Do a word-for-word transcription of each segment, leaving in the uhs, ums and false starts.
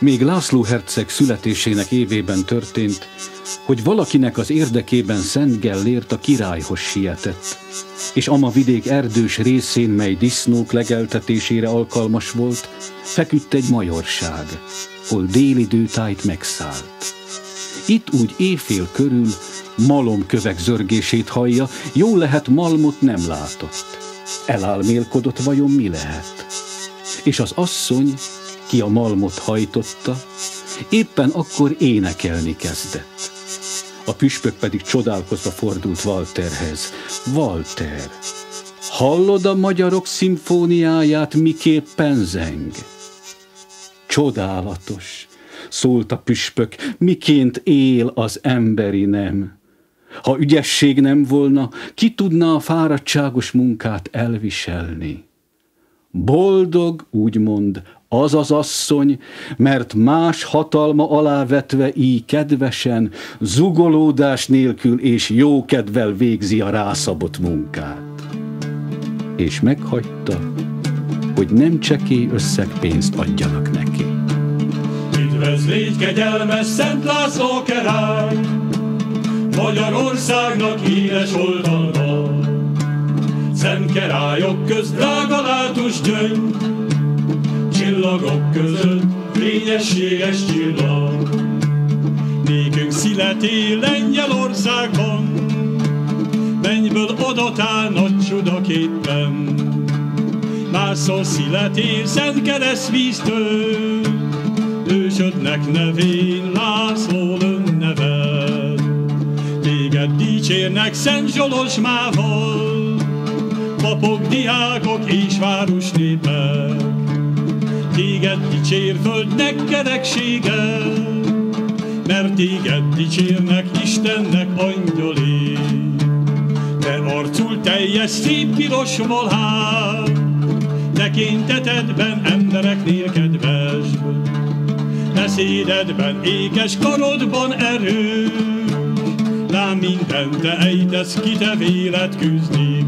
Még László herceg születésének évében történt, hogy valakinek az érdekében Szent Gellért a királyhoz sietett, és ama vidék erdős részén, mely disznók legeltetésére alkalmas volt, feküdt egy majorság, hol délidő tájt megszállt. Itt úgy éjfél körül malomkövek zörgését hallja, jó lehet malmot nem látott. Elálmélkodott, vajon mi lehet? És az asszony, ki a malmot hajtotta, éppen akkor énekelni kezdett. A püspök pedig csodálkozva fordult Walterhez. Walter, hallod a magyarok szimfóniáját, miképpen zeng? Csodálatos, szólt a püspök, miként él az emberi nem. Ha ügyesség nem volna, ki tudná a fáradtságos munkát elviselni? Boldog, úgymond, az az asszony, mert más hatalma alá vetve így kedvesen, zugolódás nélkül és jó kedvel végzi a rászabott munkát. És meghagyta, hogy nem csekély összeg pénzt adjanak neki. Üdvözlégy, kegyelmes Szent László király, Magyarországnak híres oldalba. Szent királyok közt drága látus gyöngy, csillagok között fényességes csillag. Nékünk születél Lengyelországban, mennyből adatál nagy csodaképpen. Másszor születél Szent Keresztvíztől, ősödnek nevén László önneved. Téged dicsérnek Szent Zsolozsmával, papok, diákok és városnépek. Téged dicsér földnek kereksége, mert téged dicsérnek Istennek angyalé. Te arcul teljes szép piros valhár, tekintetedben embereknél kedvesbb, beszédedben ékes, karodban erős, lám mindent te ejtesz ki, te véled küzdik.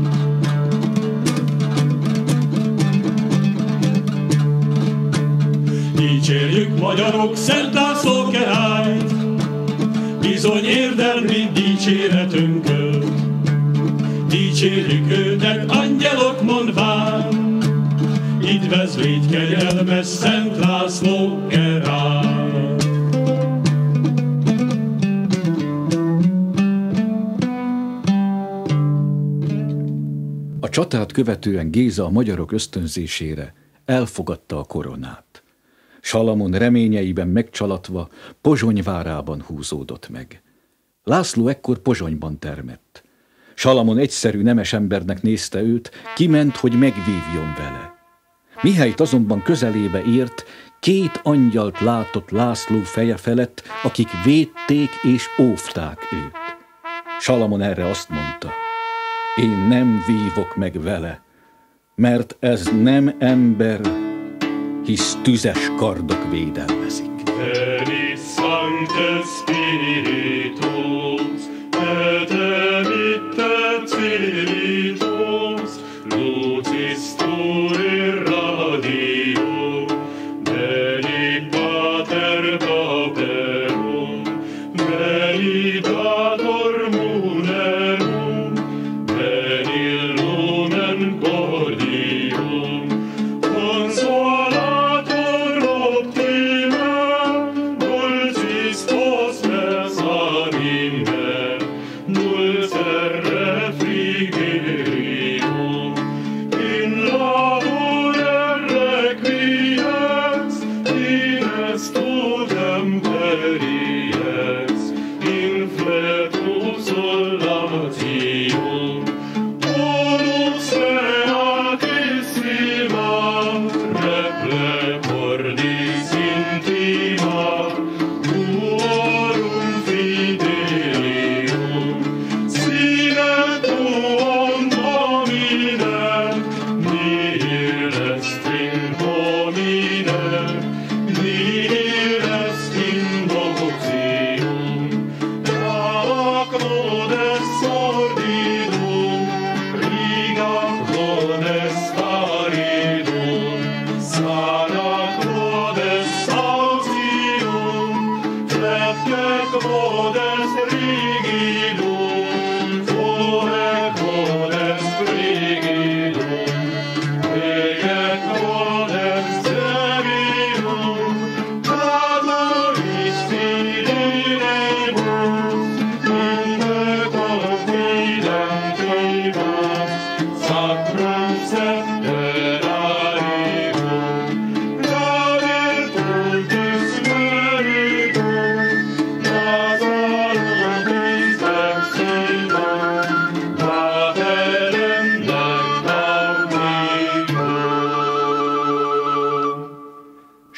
Dicsérjük magyarok Szent László királyt, bizony érdemli dicséretünköt. Dicsérjük őtet angyalok mondván, üdvözlégy, kegyelmes Szent László király. A csatát követően Géza a magyarok ösztönzésére elfogadta a koronát. Salamon reményeiben megcsalatva Pozsony várában húzódott meg. László ekkor Pozsonyban termett. Salamon egyszerű nemes embernek nézte őt, kiment, hogy megvívjon vele. Mihelyt azonban közelébe ért, két angyalt látott László feje felett, akik védték és óvták őt. Salamon erre azt mondta: én nem vívok meg vele, mert ez nem ember, hisz tüzes kardok védelmezik. Veni Sancte Spiritus, et emitte Spiritus, lucis tui radio, veni Pater Pauperum, veni Dator Munerum, veni Lumen Cordium, consolator optime, dulcis post messa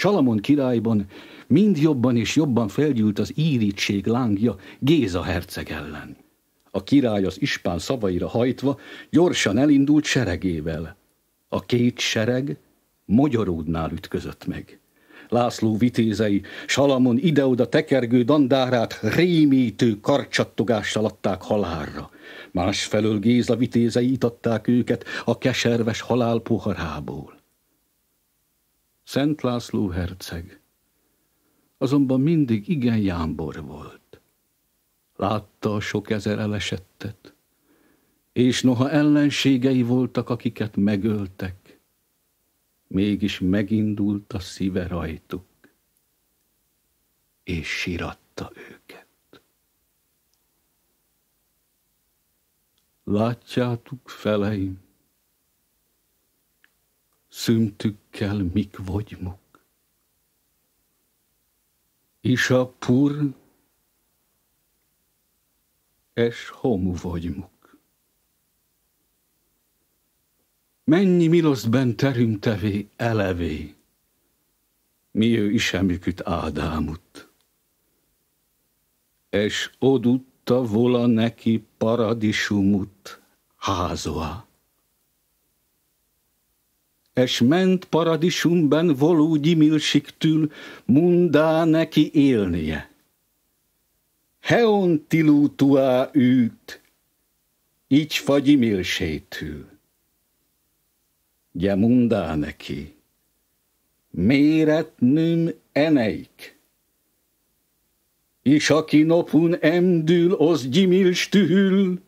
Salamon királyban mind jobban és jobban felgyűlt az írítség lángja Géza herceg ellen. A király az ispán szavaira hajtva gyorsan elindult seregével. A két sereg Mogyoródnál ütközött meg. László vitézei Salamon ide-oda tekergő dandárát rémítő karcsattogással adták halálra. Másfelől Géza vitézei itatták őket a keserves halál poharából. Szent László herceg azonban mindig igen jámbor volt. Látta a sok ezer elesettet, és noha ellenségei voltak, akiket megöltek, mégis megindult a szíve rajtuk, és síratta őket. Látjátok, feleim, szüntükkel mik vagymuk, és a pur es homu vagymuk. Mennyi miloszben terüm tevé elevé, mi ő isemüküt Ádámut, és odutta vola neki paradisumut házoa. És ment paradisumben voló gyimilsiktül mundá neki élnie. Heon tilútuá ült, így fa gyimilsétül. Gye mundá neki, méretnüm eneik, és aki nopun emdül, az gyimilstül,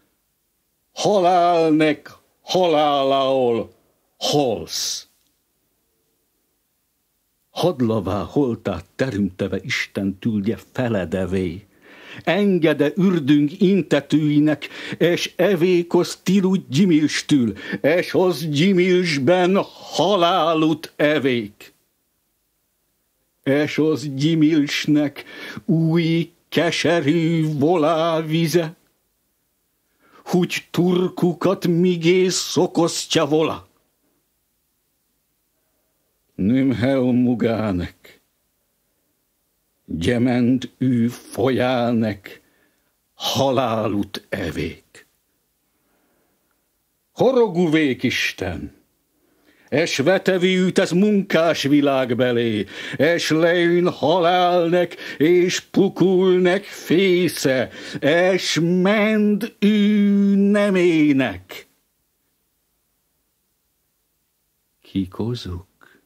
halálnek haláláol halsz. Hadlavá holtát terümteve Isten tülgye feledevé, engede ürdünk intetőinek, és evékoz tilút gyimilstül, és az gyimilsben halálut evék. És az gyimilsnek új keserű volá vize, hogy turkukat migé szokosztja vola. Nüm heon mugánek, gyement ő folyánek, halálut evék. Horoguvék Isten, es vetevi őt ez munkás világ belé, es leün halálnek, és pukulnek fésze, es mend ő nemének. Kikozuk,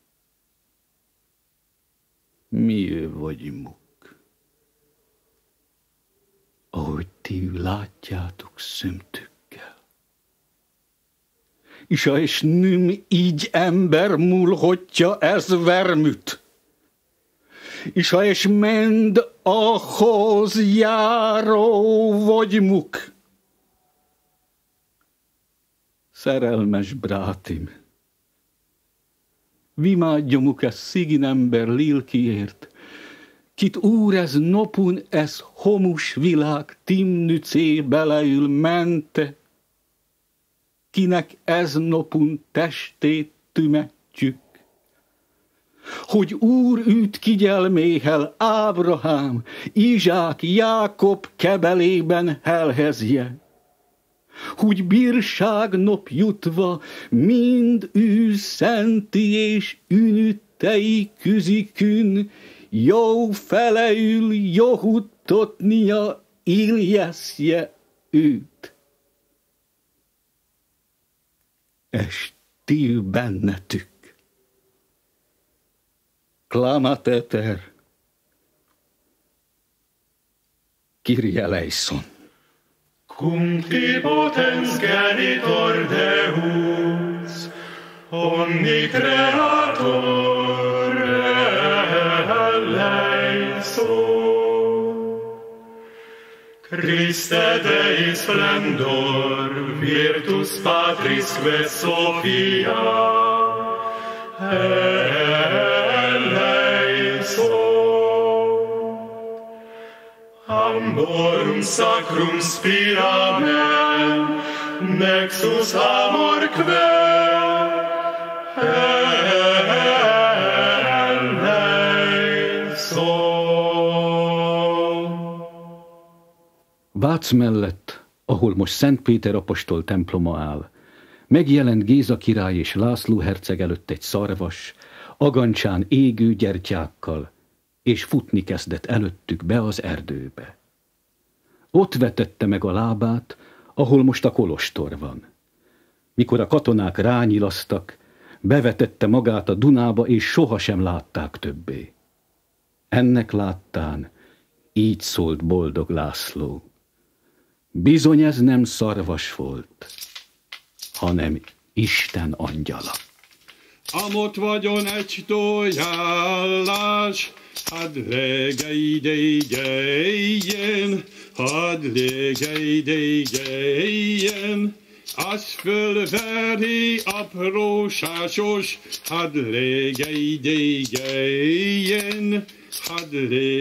mi ő vagymuk, ahogy ti látjátok szümtükkel. És a és nüm így ember múlhatja ez vermüt, és a és mend ahhoz járó vagymuk. Szerelmes brátim, vimádjamuk ez szigin ember lélkiért, kit úr ez nopun ez homus világ timnücé beleül mente, kinek ez nopun testét tümetjük. Hogy úr őt kigyelméhel Ábrahám, Izsák, Jákob kebelében helhezje. Hogy bírság nop jutva mind ő szenti és ünüttei küzikün, jó feleül johuttatnia iljeszje őt. És ti bennetük. Klamateter, Kyrie eleison. Cum ti potens genitor Deus, omni creator eleison. Christe Dei splendor, virtus Patrisque Sophia, eleison. Amborum sacrum spiramen, nexus amorque, eleison. Vác mellett, ahol most Szent Péter apostol temploma áll, megjelent Géza király és László herceg előtt egy szarvas, agancsán égő gyertyákkal, és futni kezdett előttük be az erdőbe. Ott vetette meg a lábát, ahol most a kolostor van. Mikor a katonák rányilasztak, bevetette magát a Dunába, és sohasem látták többé. Ennek láttán így szólt boldog László: bizony ez nem szarvas volt, hanem Isten angyala. Amott vagyon egy tojálás, hadd legeideigejjen, hadd legeideigejjen, az fölveri aprósásos, hadd legeideigejjen, hadd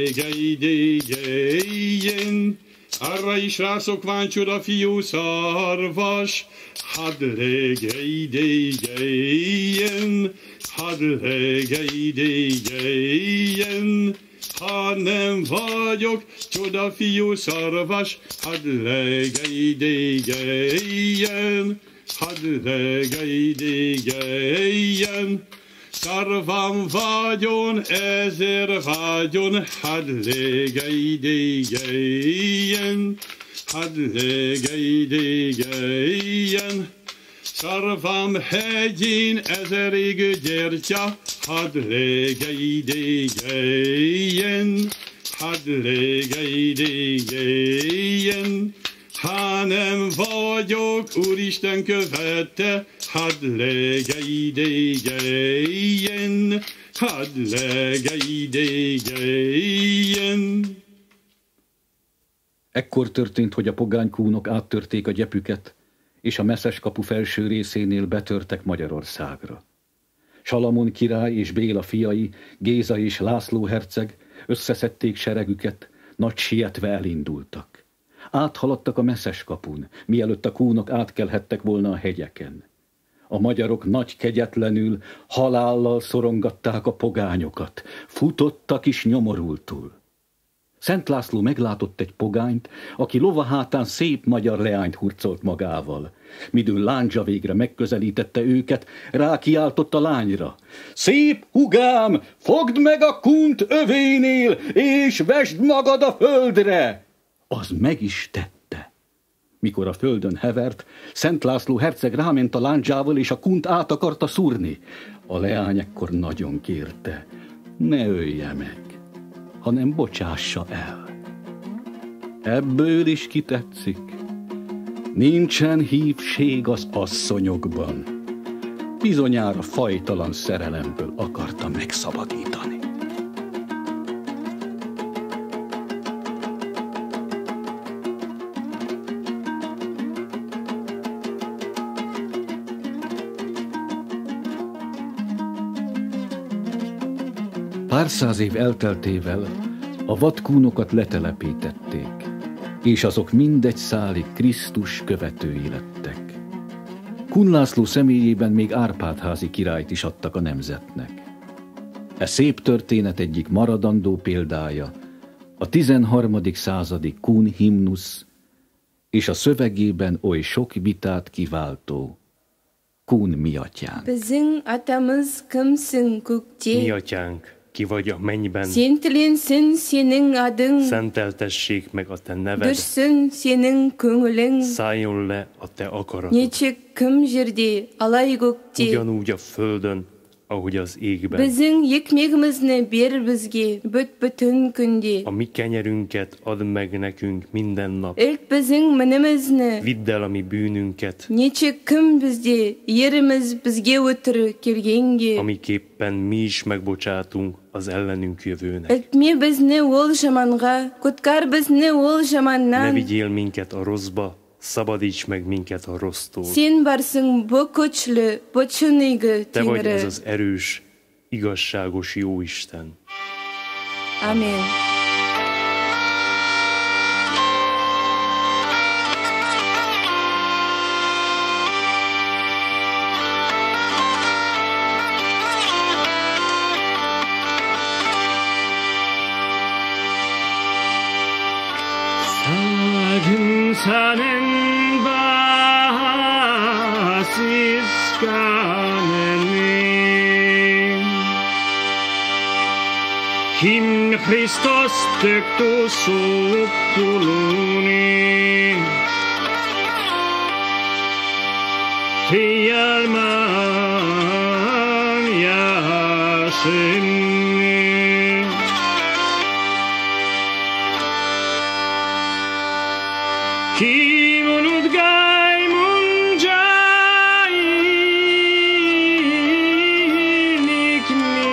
legeideigejjen. Arra is rászokváncsod a fiú szarvas, hadd legeideigejjen, hadd legeideigejjen. Ha nem vagyok csoda fiú szarvas, hadd legeideigejjen, hadd legeideigejjen. Szarvam vagyon, ezer vagyon, hadd legeideigejjen, hadd legeideigejjen. Szarvam hegyén ezer égő gyertya, hadd legeideigejjen, hadd legeideigejjen. Ha nem vagyok Úristen követte, hadd legeideigejjen, hadd legeideigejjen. Ekkor történt, hogy a pogánykúnok áttörték a gyepüket, és a Messzes kapu felső részénél betörtek Magyarországra. Salamon király és Béla fiai, Géza és László herceg összeszedték seregüket, nagy sietve elindultak. Áthaladtak a Messzes kapun, mielőtt a kúnok átkelhettek volna a hegyeken. A magyarok nagy kegyetlenül halállal szorongatták a pogányokat, futottak is nyomorultul. Szent László meglátott egy pogányt, aki lovahátán szép magyar leányt hurcolt magával. Midőn lándzsa végre megközelítette őket, rákiáltott a lányra: szép hugám, fogd meg a kunt övénél, és vesd magad a földre! Az meg is tette. Mikor a földön hevert, Szent László herceg ráment a lándzsával, és a kunt át akarta szúrni. A leány ekkor nagyon kérte: ne ölje meg, hanem bocsássa el. Ebből is kitetszik: nincsen hívség az asszonyokban. Bizonyára fajtalan szerelemből akarta megszabadítani. Pár száz év elteltével a vadkúnokat letelepítették, és azok mindegy szálig Krisztus követői lettek. Kun László személyében még Árpád-házi királyt is adtak a nemzetnek. E szép történet egyik maradandó példája a tizenharmadik századi Kun himnusz és a szövegében oly sok vitát kiváltó Kun mi atyánk. Bizim atamız kimsin gökte? Mi atyánk, ki vagy a mennyben, Szentlensin senin adın, szenteltessék meg a te neved, düşsün senin köngülün, szálljon le a te akaratod, Neçik kim jerde, alay gökte? ugyanúgy a földön, ahogy az égben. Bizim ekmeğimizni ber bizge, büt bütün günde. A mi kenyerünket add meg nekünk minden nap. İlk bizim menimizni, Vidd el a mi bűnünket, neçik kim bizde, yerimiz bizge ötürü kelgenge. amiképpen mi is megbocsátunk az ellenünk jövőnek. Eltme bizni ol zamanga, kutkar bizni ol Ne zamandan. vigyél minket a rosszba, szabadíts meg minket a rossztól. Sen varsın bu güçlü, bu çınıgı Te vagy ez Tengri. az erős, igazságos Jóisten. Amen. Szegény 사는 바시스카네니 Kim Christos tektus kuluni Tialman yasinni Kim unud gai munjai nikni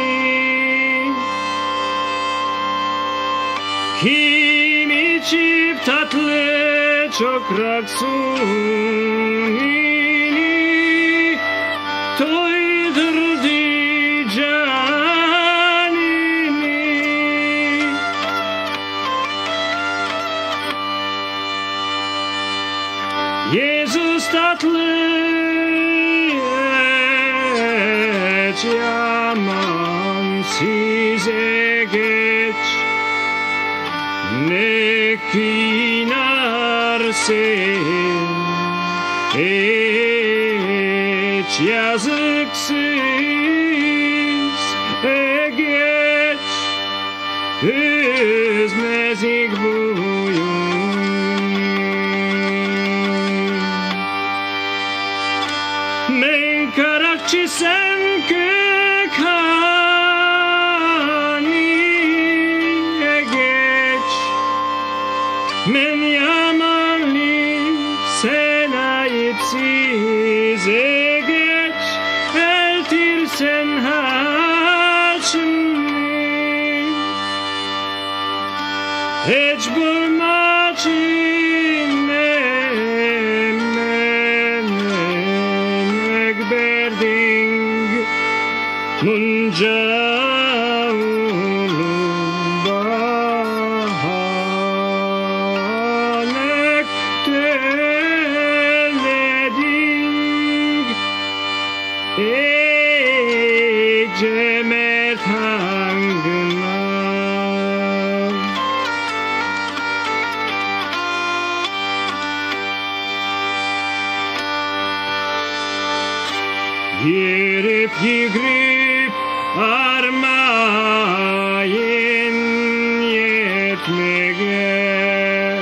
Kim içip tatlı çok raksuni toydurdu canini Yesus tatlı et yaman size geç Ne kinarsın hiç yazıksız e geç üzmezik buyur Men karakçı sen kökani e geç Men yamanlı sen ayıpsız e geç eltirsen haçını Hiç bulmaçın memek berding munca Girip yigrip armayın yetmegen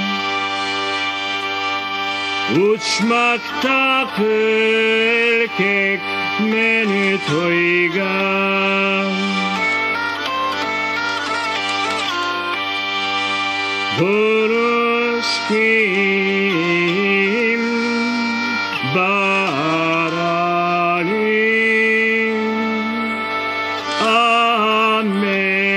Uçmakta erkek beni toygan Duruş kim barani Amen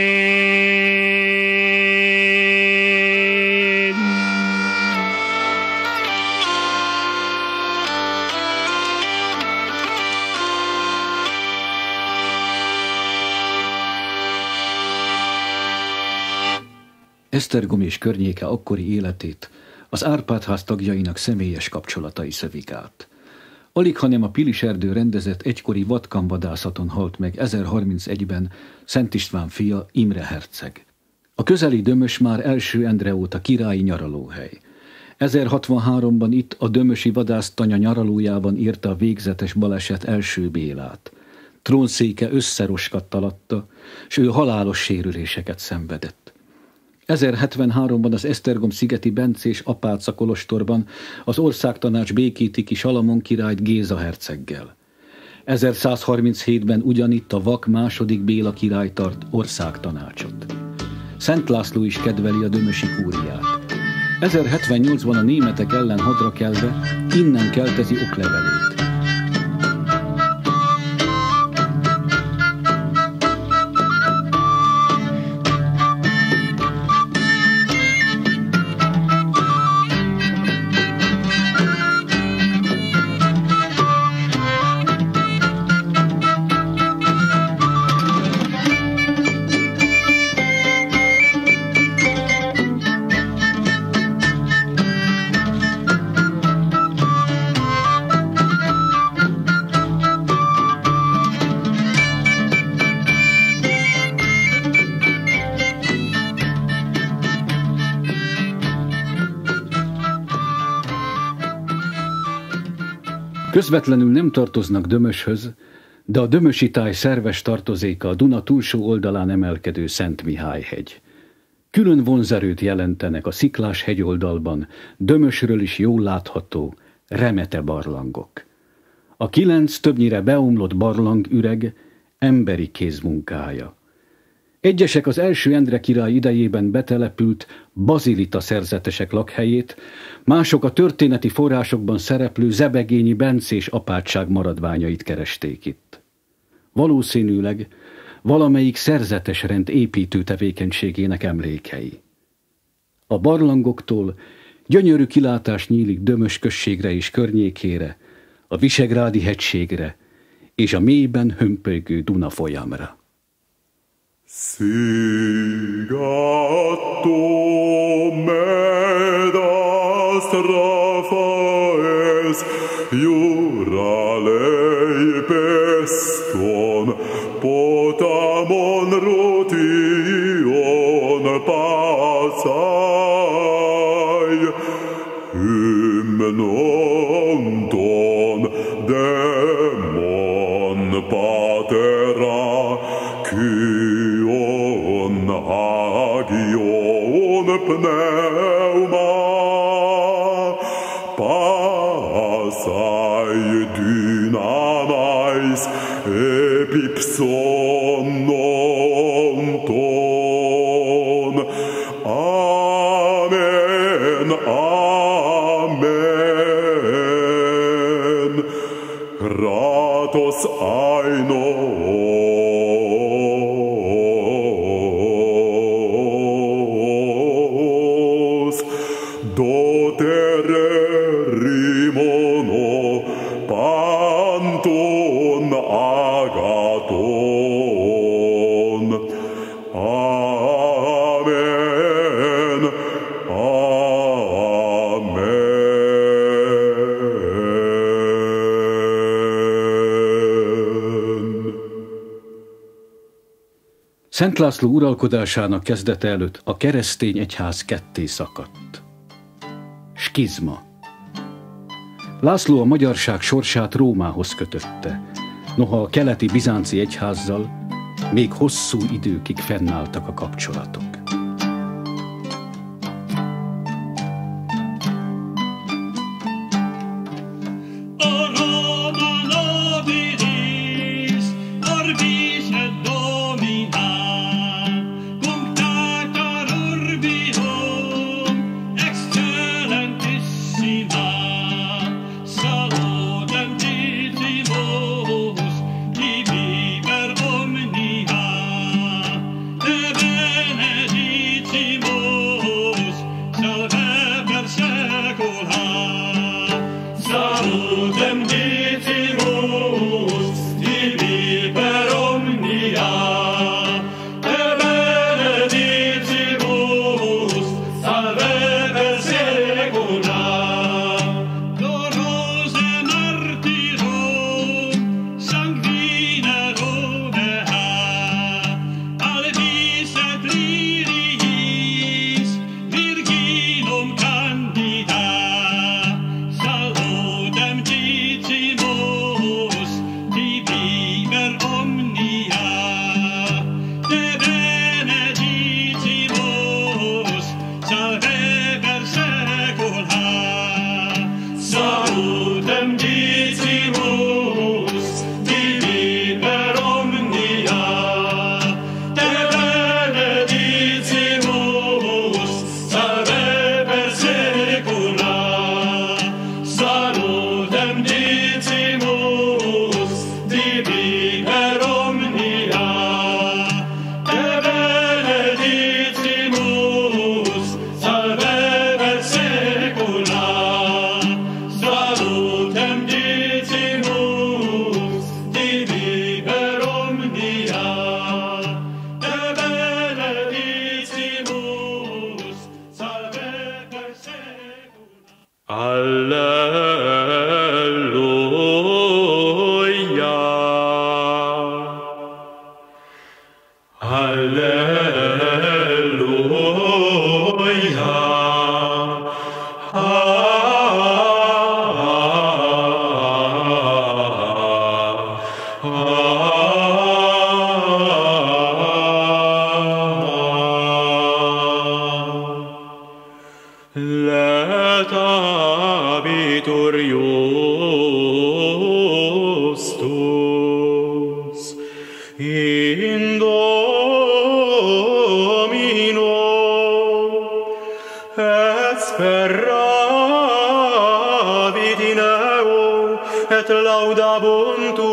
Esztergom és környéke akkori életét az Árpád-ház tagjainak személyes kapcsolatai szövik át. Alighanem a Pilis Erdő rendezett egykori vatkanvadászaton halt meg ezerharmincegyben Szent István fia, Imre herceg. A közeli Dömös már első Endre óta királyi nyaralóhely. ezerhatvanháromban itt a dömösi vadásztanya nyaralójában írta a végzetes baleset első Bélát. Trónszéke összeroskadt alatta, s ő halálos sérüléseket szenvedett. ezerhetvenháromban az Esztergom-szigeti bencés apáca kolostorban az országtanács békíti ki Salamon királyt Géza herceggel. ezerszázharminchétben ugyanitt a vak második Béla király tart országtanácsot. Szent László is kedveli a dömösi kúriát. ezerhetvennyolcban a németek ellen hadra kelve innen keltezi oklevelét. Közvetlenül nem tartoznak Dömöshöz, de a dömösi táj szerves tartozéka a Duna túlsó oldalán emelkedő Szent Mihály-hegy. Külön vonzerőt jelentenek a sziklás hegyoldalban, Dömösről is jól látható remete barlangok. A kilenc többnyire beomlott barlangüreg emberi kézmunkája. Egyesek az első Endre király idejében betelepült bazilita szerzetesek lakhelyét, mások a történeti forrásokban szereplő zebegényi bencés apátság maradványait keresték itt. Valószínűleg valamelyik szerzetes rend építő tevékenységének emlékei. A barlangoktól gyönyörű kilátás nyílik Dömös községre és környékére, a Visegrádi hegységre és a mélyben hömpölygő Duna folyamra. Sigatto med astrafaes juralei peston potamon rotion pasai hymnon ton demon patera Kyon agion pneuma pasai dynamais epipson non ton. Amen, amen. Kratos aino Szent László uralkodásának kezdete előtt a keresztény egyház ketté szakadt. Skizma. László a magyarság sorsát Rómához kötötte, noha a keleti bizánci egyházzal még hosszú időkig fennálltak a kapcsolatok. Benedictus laudabuntur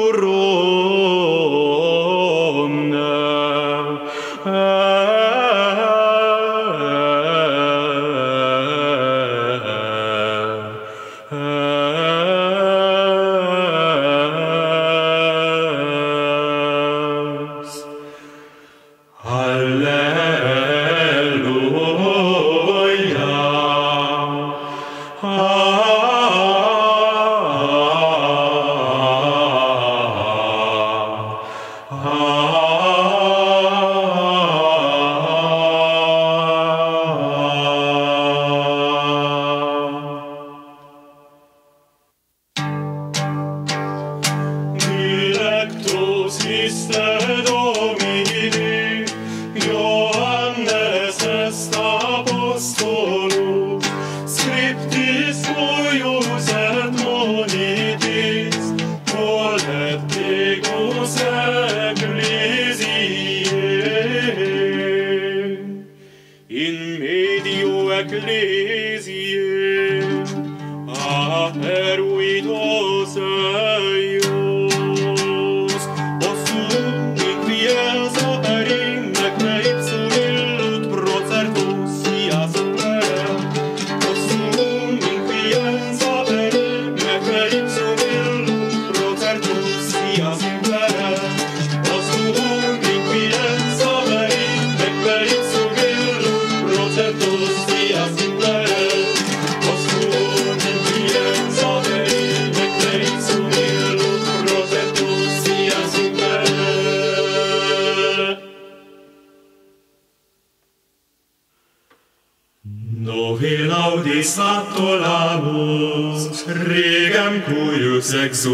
Laudis regem cuius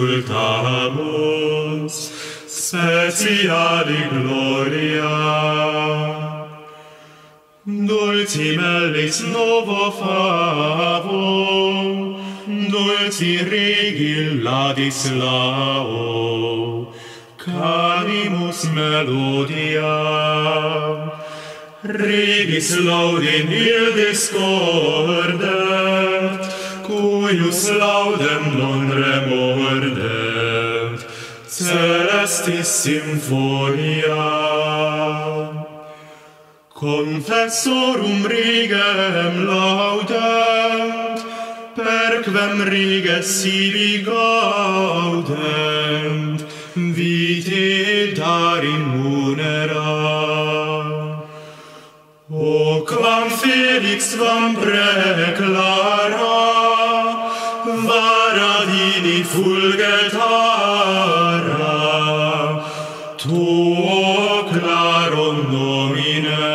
exultamus, speciali gloria. Dulci mellis novo favo, dulci regil Ladislao, canimus melodia. Regis laudin il discordet, cuius laudem non remordet, celestis symphonia. Confessorum regem laudent, perquem reges sibi gaudent, vitae darin munera. O quam felix vam preclara, varadini fulget ara, tuo claro nomine.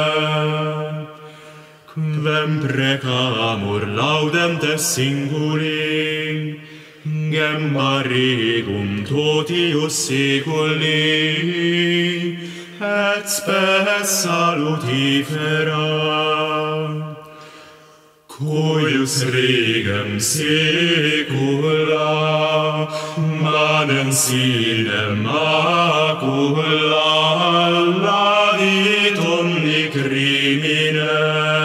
Quem precamur laudem te singuli, gemma regum totius seculi, et spes salutifera, cuius regem secula, manem sinem macula, ladit omni crimine.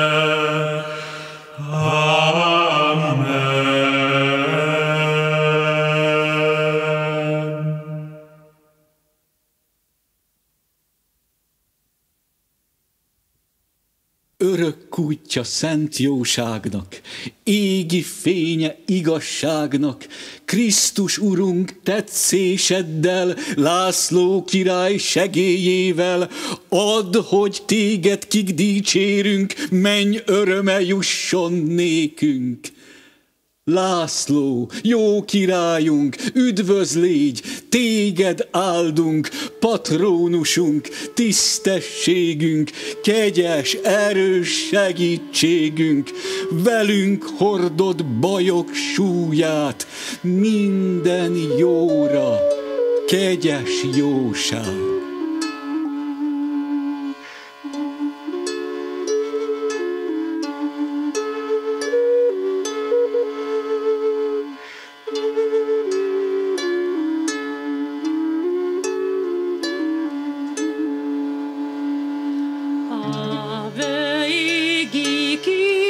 Örök kútja szent jóságnak, égi fénye igazságnak, Krisztus Urunk tetszéseddel, László király segélyével, add, hogy téged kik dicsérünk, menj öröme jusson nékünk. László, jó királyunk, üdvözlégy, téged áldunk, patrónusunk, tisztességünk, kegyes, erős segítségünk, velünk hordod bajok súlyát, minden jóra, kegyes jóság.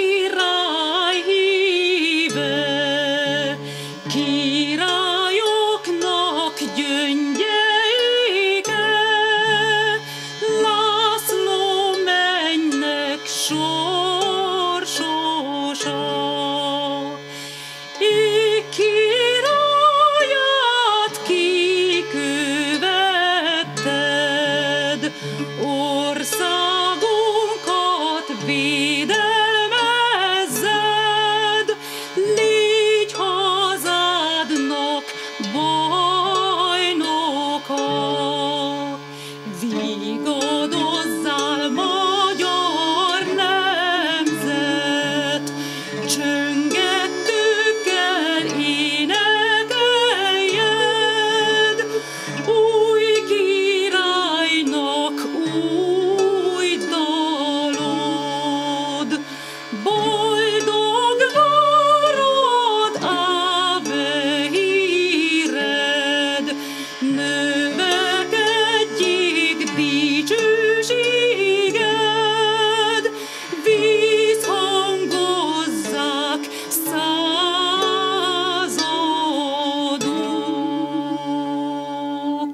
Király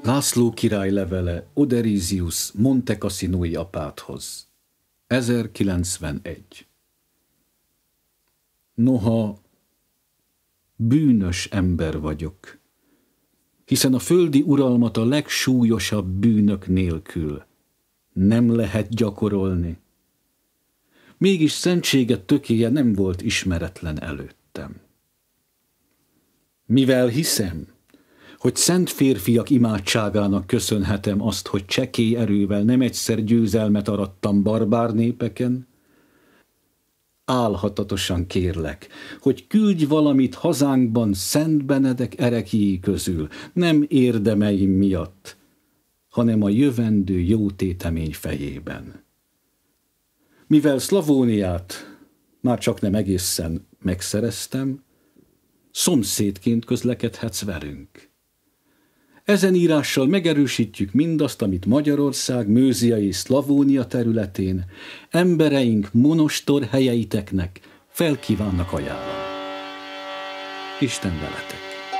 László király levele Oderisius Monte Cassinoi apáthoz. ezerkilencvenegy. Noha bűnös ember vagyok, hiszen a földi uralmat a legsúlyosabb bűnök nélkül nem lehet gyakorolni. Mégis szentséget tökéje nem volt ismeretlen előttem. Mivel hiszem, hogy szent férfiak imádságának köszönhetem azt, hogy csekély erővel nem egyszer győzelmet arattam barbár népeken, álhatatosan kérlek, hogy küldj valamit hazánkban Szent Benedek ereklyéi közül, nem érdemeim miatt, hanem a jövendő jó tétemény fejében. Mivel Szlavóniát már csak nem egészen megszereztem, szomszédként közlekedhetsz velünk. Ezen írással megerősítjük mindazt, amit Magyarország, Mőzia és Szlavónia területén embereink monostor helyeiteknek felkívánnak ajánlani. Isten veletek!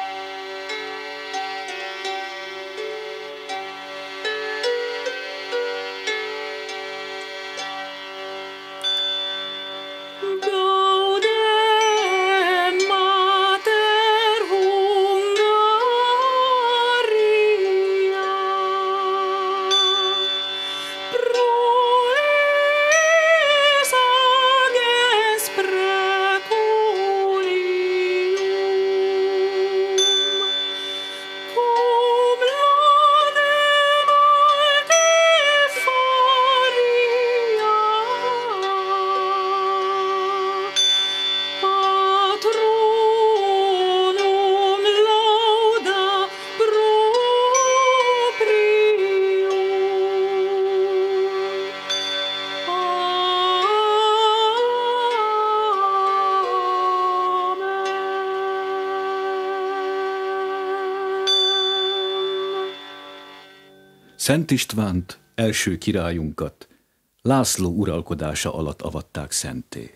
Szent Istvánt, első királyunkat, László uralkodása alatt avatták szentté.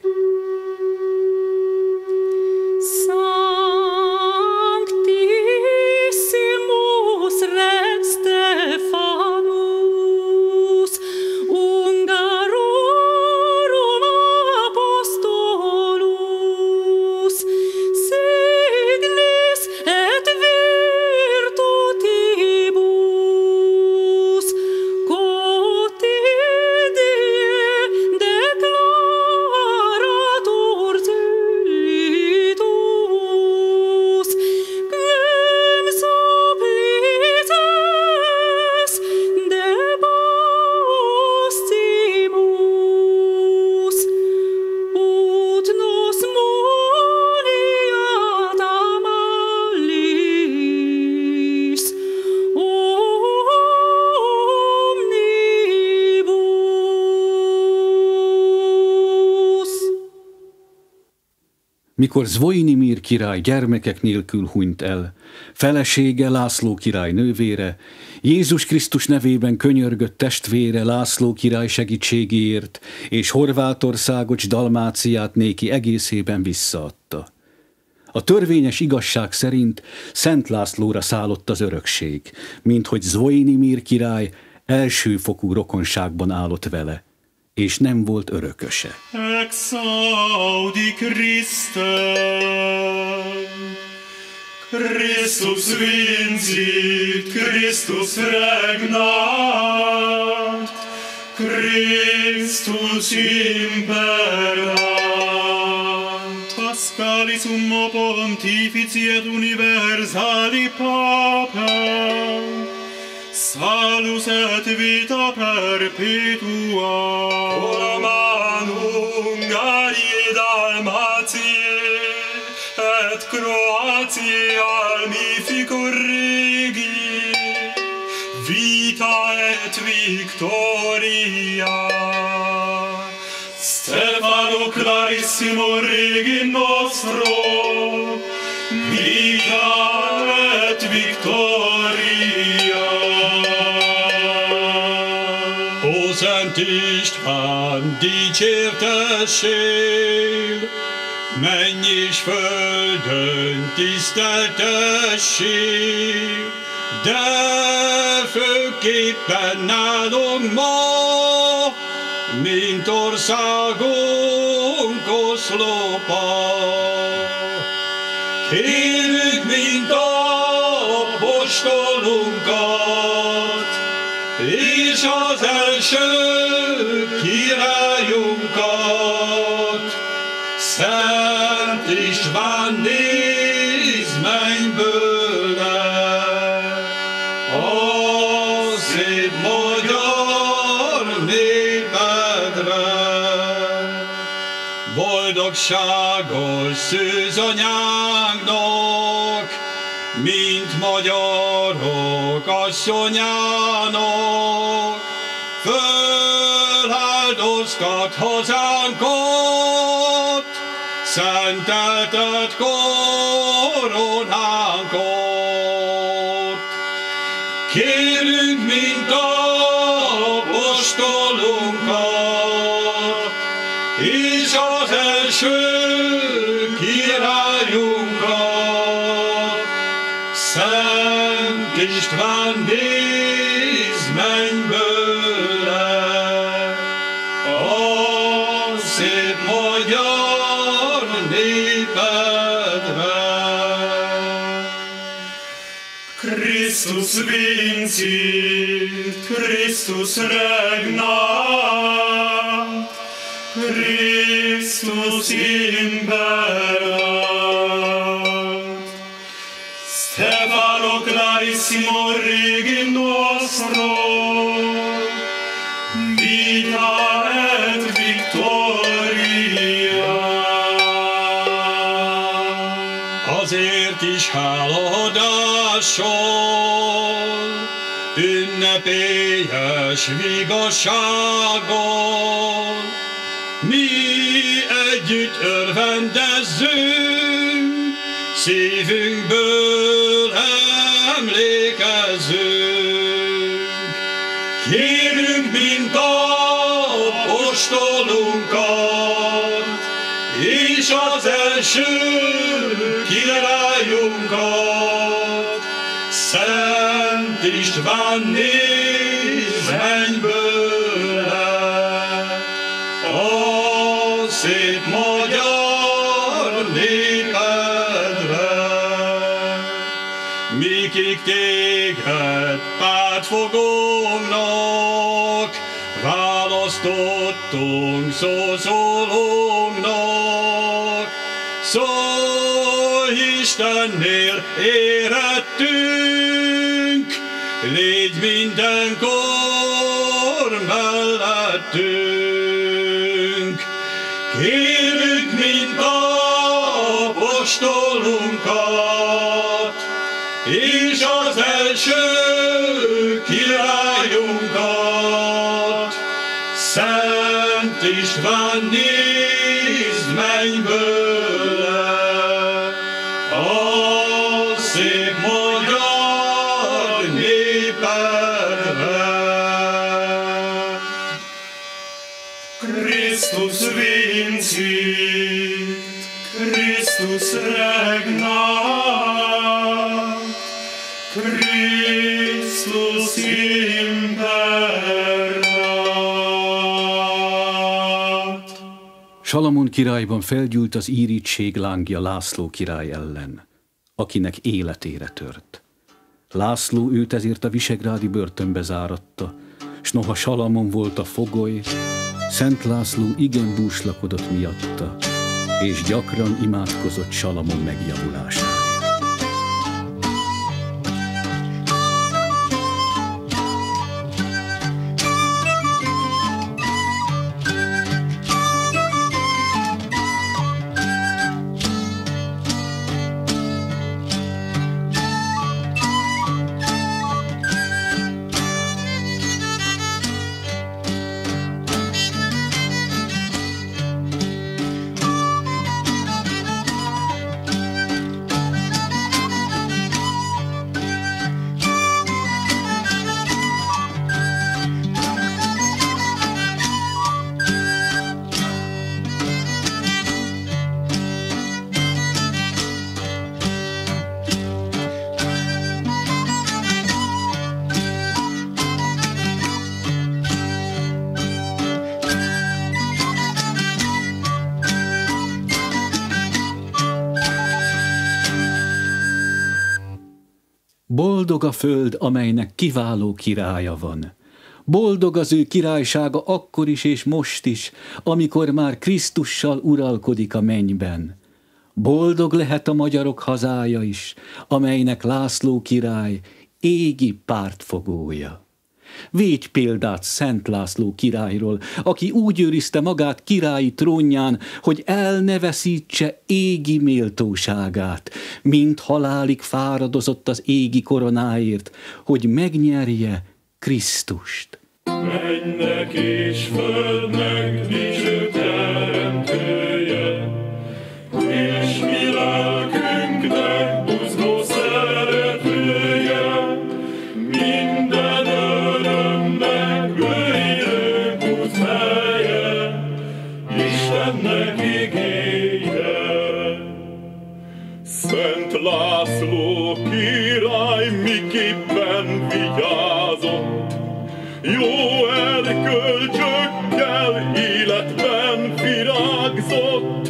Mikor Zvojimir király gyermekek nélkül hunyt el, felesége László király nővére, Jézus Krisztus nevében könyörgött testvére László király segítségéért, és Horvátországot s Dalmáciát néki egészében visszaadta. A törvényes igazság szerint Szent Lászlóra szállott az örökség, minthogy Zvojimir király elsőfokú rokonságban állott vele, és nem volt örököse. Exaudi Christe, Christus vincit, Christus regnat, Christus imperat. Pascali summo pontifici et universali papam, salus et vita perpetua. Olam Hungarie Dalmatie et Croatie almificor regi, vita et victoria. Stefano clarissimo regi nostro, vita et victoria. Ó Szent István, dicsértessél, menj és földön tiszteltessél, de legfőképpen nálunk ma, mint országunk oszlopa. Kérjük, mint apostolunkat, és az első királyunkat, Szent István, nézd mennyből le, a szép magyar népedre. Boldogságos szűzanyánknak, mint magyarok asszonyának, föláldoztat hazánkat, szenteltet koronánkat. Kérünk, mint apostolunkat, és az első királyunkat, Szent István, nézd mennyből le, a szép magyar népedre. Christus vincit, Christus regnat, Christus imperat. Stefano clarissimo regi nostro, vita et victoria. Azért is hálaadással, ünnepélyes vigassággal, mi együtt örvendezzünk, szívünkből emlékezzünk. Kérünk, mint apostolunkat, és az első királyunkat, Szent István, nézd mennyből le, a szép magyar népedre. Mi, kik téged pártfogónak választottunk szószólónknak, szólj Istennél érettünk, légy mindenkor mellettünk. Kérjük, mint apostolunkat, és az első királyunkat, Szent István, nézd mennyből le, a szép magyar népedre. Christus vincit, Christus regnat, Christus imperat. Salamon királyban felgyújt az írítség lángja László király ellen, akinek életére tört. László őt ezért a visegrádi börtönbe záratta, s noha Salamon volt a fogoly, Szent László igen búslakodott miatta, és gyakran imádkozott Salamon megjavulására. Boldog a föld, amelynek kiváló királya van. Boldog az ő királysága akkor is és most is, amikor már Krisztussal uralkodik a mennyben. Boldog lehet a magyarok hazája is, amelynek László király égi pártfogója. Védj példát Szent László királyról, aki úgy őrizte magát királyi trónján, hogy el ne veszítse égi méltóságát, mint halálig fáradozott az égi koronáért, hogy megnyerje Krisztust. Mennek és földnek dicső teremtője, és mi lelkünknek buzgó szeretője, minden örömnek őridő búz helye, Istennek igéje. Szent László király miképpen vigyázott, jó erkölcsökkel életben virágzott,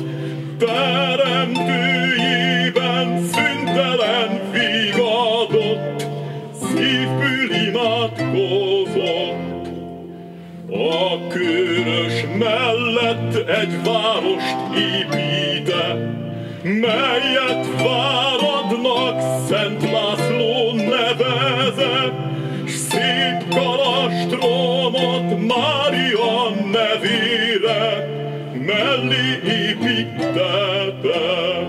teremtőjében szüntelen vigadott, szívből imádkozott. A Körös mellett egy várost építe, melyet váradnak Szent László neveze, s szép kalastrómot Mária nevére mellé építette.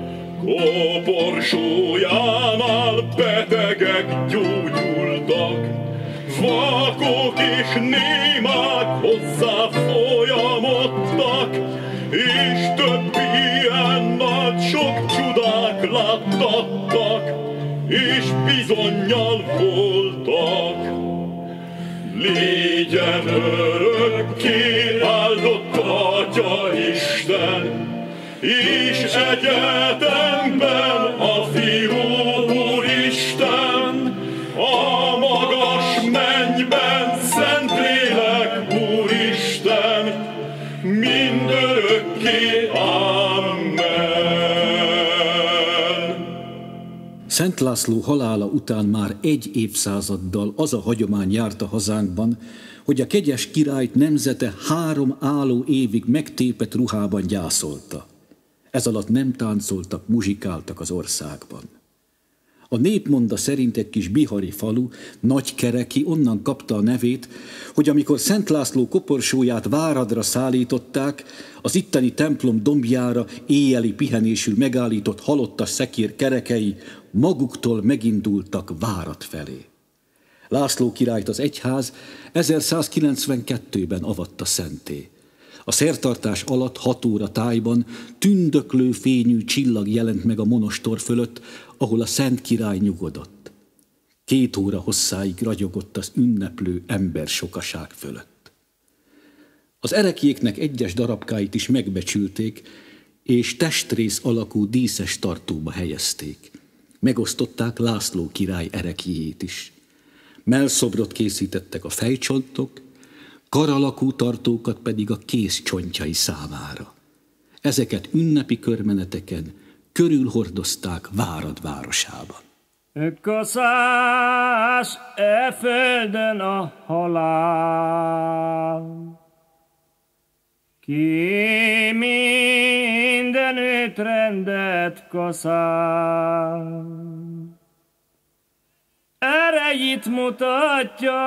Koporsójánál betegek gyógyultak, vakok és némák hozzá folyamodtak, és több ilyen nagy sok csodák láttattak, és bizonnyal voltak. Légyen örökké áldott Atya Isten, és egyetemben a Fiú Úristen, a magas mennyben Szentlélek Úristen, mindörökké. Amen. Szent László halála után már egy évszázaddal az a hagyomány járt a hazánkban, hogy a kegyes királyt nemzete három álló évig megtépett ruhában gyászolta. Ez alatt nem táncoltak, muzsikáltak az országban. A népmonda szerint egy kis bihari falu, Nagykereki, onnan kapta a nevét, hogy amikor Szent László koporsóját Váradra szállították, az itteni templom dombjára éjjeli pihenésül megállított halottas szekér kerekei maguktól megindultak Várad felé. László királyt az egyház ezerszázkilencvenkettőben avatta szentté. A szertartás alatt hat óra tájban tündöklő fényű csillag jelent meg a monostor fölött, ahol a Szent Király nyugodott. Két óra hosszáig ragyogott az ünneplő ember sokaság fölött. Az ereklyéknek egyes darabkáit is megbecsülték, és testrész alakú díszes tartóba helyezték. Megosztották László király ereklyéjét is. Mellszobrot készítettek a fejcsontok, karalakú tartókat pedig a kéz csontjai számára. Ezeket ünnepi körmeneteken körülhordozták Várad városában. Kaszás e földön a halál, ki mindenütt rendet kaszál. Erejét mutatja,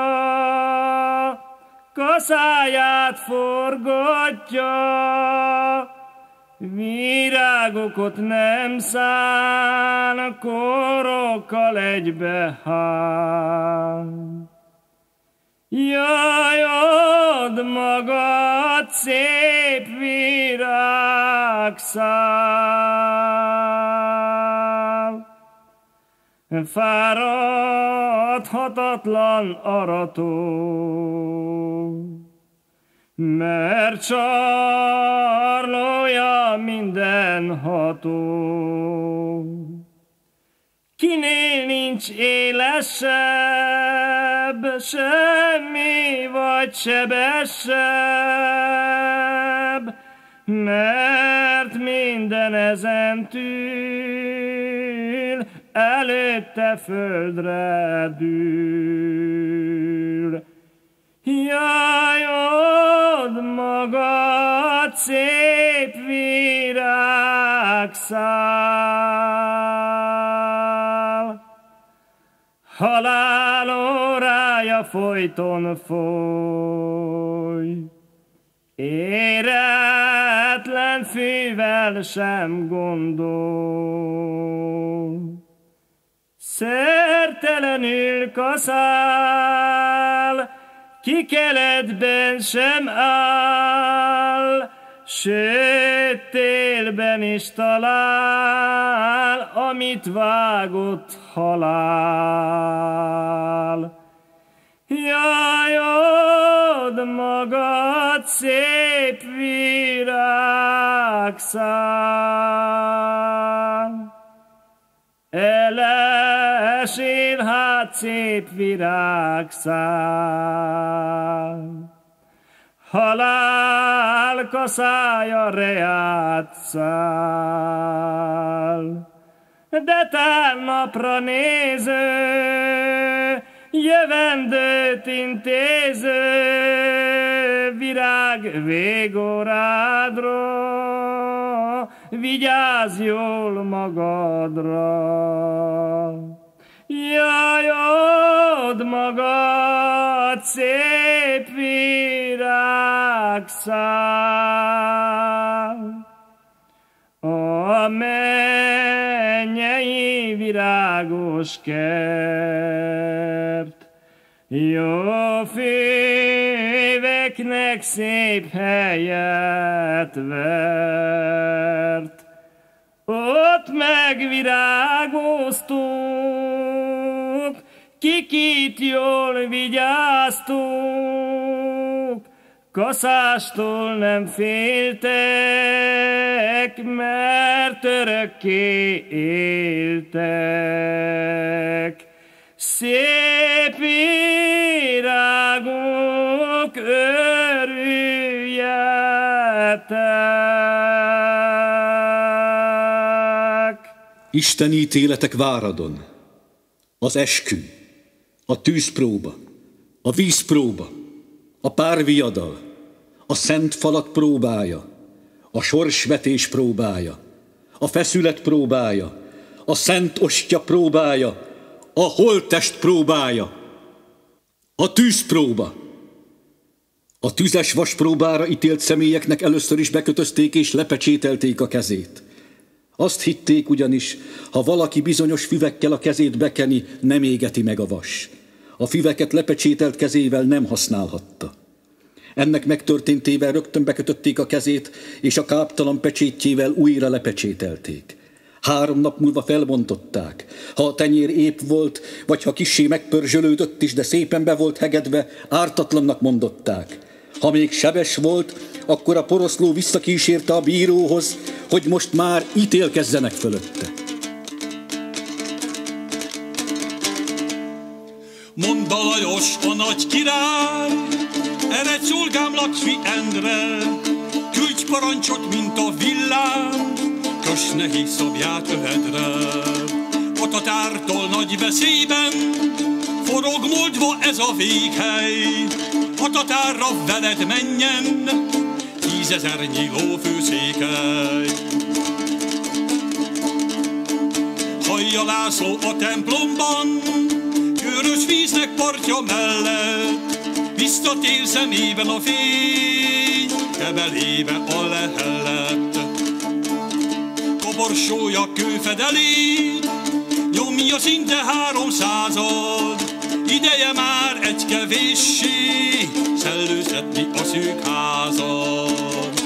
kaszáját forgatja, virágokat nem szán, korokkal egybehán. Jaj, add magad, szép virágszál, fáradhatatlan arató, mert csarlója mindenható. Kinél nincs élesebb, semmi vagy sebesebb, mert minden ezen túl előtte földre dől. Jajod magad, szép virágszál, halál órája folyton foly, éretlen fűvel sem gondol. Szertelenül kaszál, ki keletben sem áll, sőt télben is talál, amit vágott halál. Jajod magad, szép virágszál, elesél hát, szép virágszál, halál kaszája reát száll. De tán napra néző, jövendőt intéző, virág végorádra, vigyázz jól magadra. Jajod magad, szép virágszál, a mennyei virágos kert, jó fűveknek szép helyet vert. Ott megvirágoztuk, kikit jól vigyáztuk, kaszástól nem féltek, mert örökké éltek. Szép virágok, örüljetek! Isten ítéletek váradon, az eskü, a tűzpróba, a vízpróba, a párviadal, a szent falat próbája, a sorsvetés próbája, a feszület próbája, a szent ostya próbája, a holttest próbája, a tűzpróba. A tüzes vas próbára ítélt személyeknek először is bekötözték és lepecsételték a kezét. Azt hitték ugyanis, ha valaki bizonyos füvekkel a kezét bekeni, nem égeti meg a vas. A füveket lepecsételt kezével nem használhatta. Ennek megtörténtével rögtön bekötötték a kezét, és a káptalan pecsétjével újra lepecsételték. Három nap múlva felbontották. Ha a tenyér épp volt, vagy ha kissé megpörzsölődött is, de szépen be volt hegedve, ártatlannak mondották. Ha még sebes volt, akkor a poroszló visszakísérte a bíróhoz, hogy most már ítélkezzenek fölötte. Mondd a Lajos, a nagy király, eredj szolgám Lakhvi Endre, küldj parancsot, mint a villám, köss nehéz szabját övedre. A tatártól nagy veszélyben forog Moldva ez a véghely, a tatárra veled menjen tízezernyi lófőszékely. Hallja László a templomban, körös víznek partja mellett, visszatér szemében a fény, kebelébe a lehellet. Koporsója kőfedelét, nyomja szinte háromszázad, ideje már egy kevéssé szellőzhetni a szűk házat.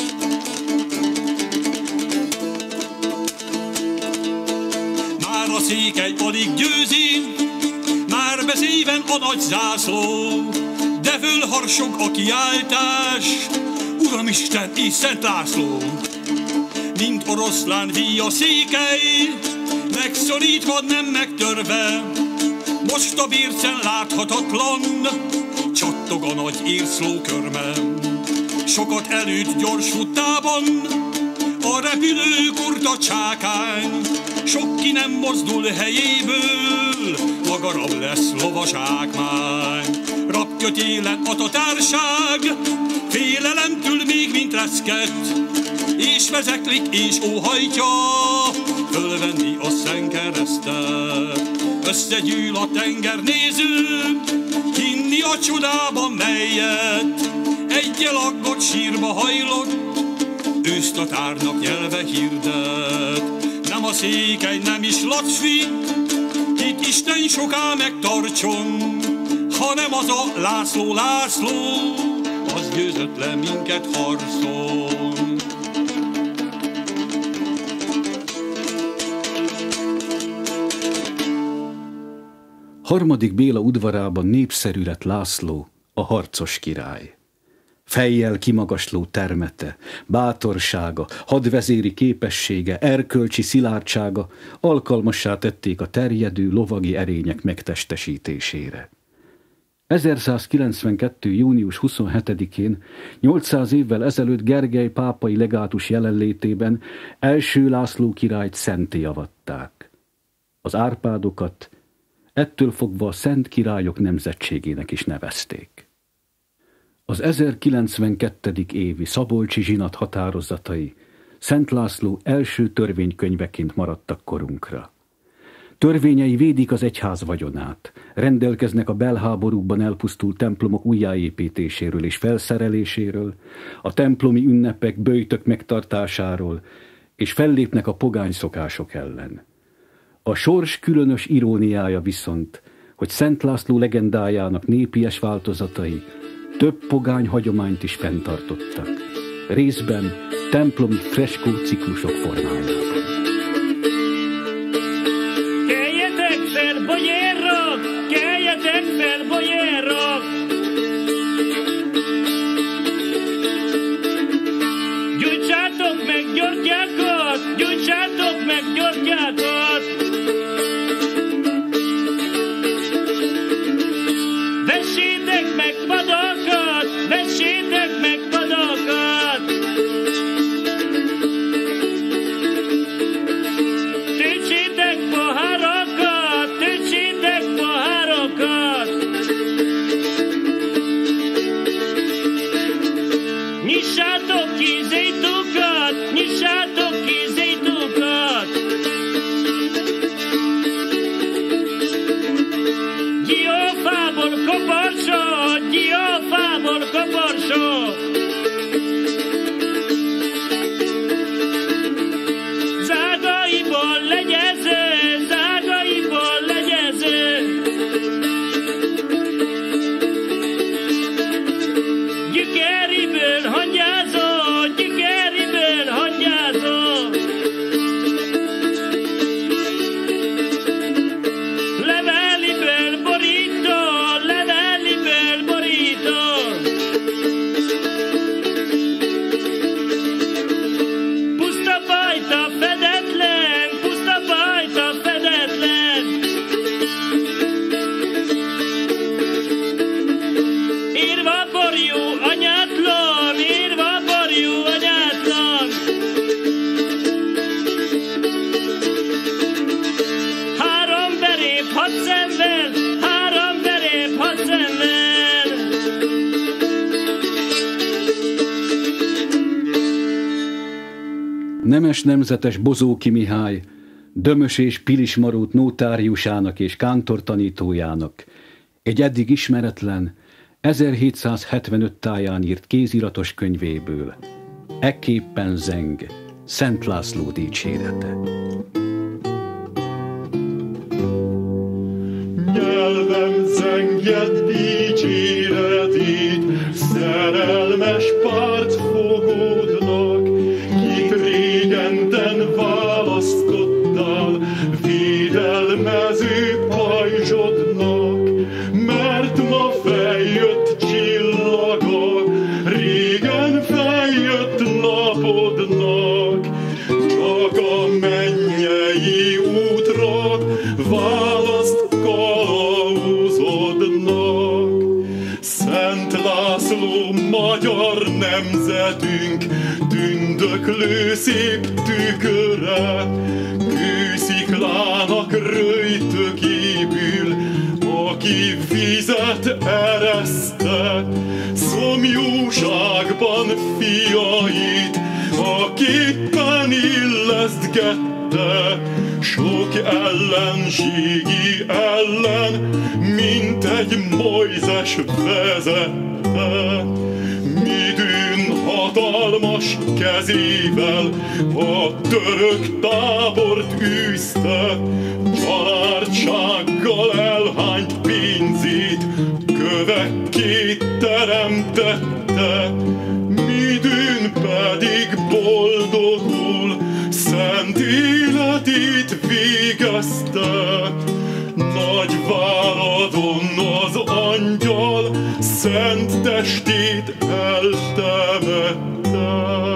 Már a székely alig győzi, már beszéven a nagy zászló, de fölharsog a kiáltás, Uramisten és Szent László! Mint oroszlán víj a székely, megszorítva, nem megtörve, most a bércen láthatatlan, csattog a nagy érszló körme. Sokat előtt gyors futtában, A repülő kurta csákány, sok ki nem mozdul helyéből, maga rab lesz lovazsákmány. Rabkötélen ad a társág, félelemtől még mint reszket, és vezeklik és óhajtja fölvenni a szentkeresztet. Összegyűl a tengernéző, hinni a csodában melyet, egyel aggott sírba hajlott, ősztatárnak nyelve hirdet. Nem a székely, nem is Laci, kit Isten soká megtartson, hanem az a László László, az győzött le minket harcon. Harmadik Béla udvarában népszerű lett László, a harcos király. Fejjel kimagasló termete, bátorsága, hadvezéri képessége, erkölcsi szilárdsága alkalmassá tették a terjedő lovagi erények megtestesítésére. ezerszázkilencvenkettő. június huszonhetedikén, nyolcszáz évvel ezelőtt Gergely pápai legátus jelenlétében első László királyt szentté avatták. Az Árpádokat ettől fogva a Szent Királyok nemzetségének is nevezték. Az ezerkilencvenkettedik évi szabolcsi zsinat határozatai Szent László első törvénykönyveként maradtak korunkra. Törvényei védik az egyház vagyonát, rendelkeznek a belháborúkban elpusztult templomok újjáépítéséről és felszereléséről, a templomi ünnepek, böjtök megtartásáról, és fellépnek a pogány szokások ellen. A sors különös iróniája viszont, hogy Szent László legendájának népies változatai több pogány hagyományt is fenntartottak, részben templomi freskó ciklusok formájában. Keljetek fel, bolyérok! Keljetek fel, bolyérok! Gyújtsátok meg Györgyákat! Gyújtsátok meg Györgyákat! Vessétek meg padakat! Vessétek meg padakat! Töltsétek pohárakat! Töltsétek pohárakat! Nyissátok ki zétukat! Nyissátok ki zétukat! Diófából koporsó! Diófából koporsó! Zágaiból legyező! Zágaiból legyező! Gyükeriből hangyázó! Gyükeriből hangyázó! Leveliből borító! Leveliből borító! Puszta bajta fedetlen! Puszta bajta fedetlen! Írva borjú anyátlan! Írva borjú anyátlan! Három verép hat szemmel! Három verép hat szemmel! Nemes nemzetes Bozóki Mihály, Dömös és Pilis Marót nótáriusának és kántortanítójának egy eddig ismeretlen, ezerhétszázhetvenöt táján írt kéziratos könyvéből ekképpen zeng Szent László dicsérete. Nyelvem zenged dicséretét, szerelmes pártfogódnak, kit régenten választottál, védelmező pajzsodnak, mert ma feljött csillaga, régen feljött napodnak, csak a mennyei útra választ kalauzodnak. Szent László, magyar nemzetünk, tündör Öröklő szép tükörre, kősziklának röjtökébül, aki vizet ereszte, szomjúságban fiait, aképpen illesztgette, sok ellenségi ellen, mint egy Mojzes vezette. Midőn hatalmas kezével a török tábort űzte, családsággal elhányt pénzét kövekké teremtette. Midőn pedig boldogul szent életét végezte. Nagy váradon az angyal szent testét eltemette.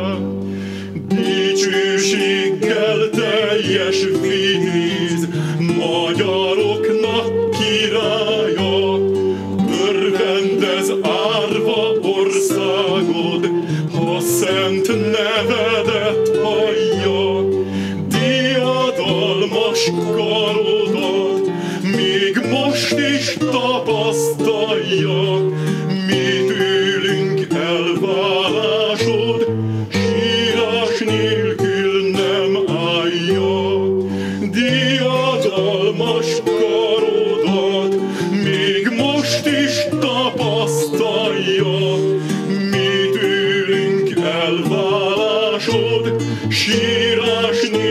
Dicsőséggel teljes vitéz, magyaroknak királya, örvendez árva országod, ha szent nevedet hallja. Diadalmas karodat még most is tapasztalja, mi tőlünk elválásod sírás nélkül nem állja. Diadalmas karodat még most is tapasztalja, mi tőlünk elválásod sírás nélkül